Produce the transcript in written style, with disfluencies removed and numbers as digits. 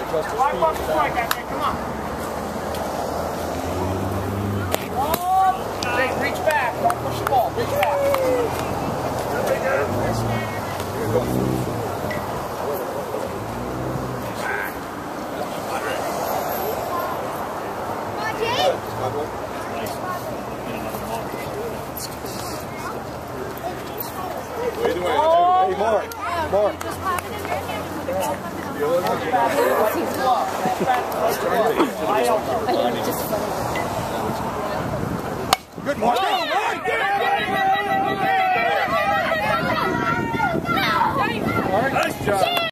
adjust his Come on. Reach back. Don't push the ball. Reach back. What are you doing? Hey, Mark. Good, Mark.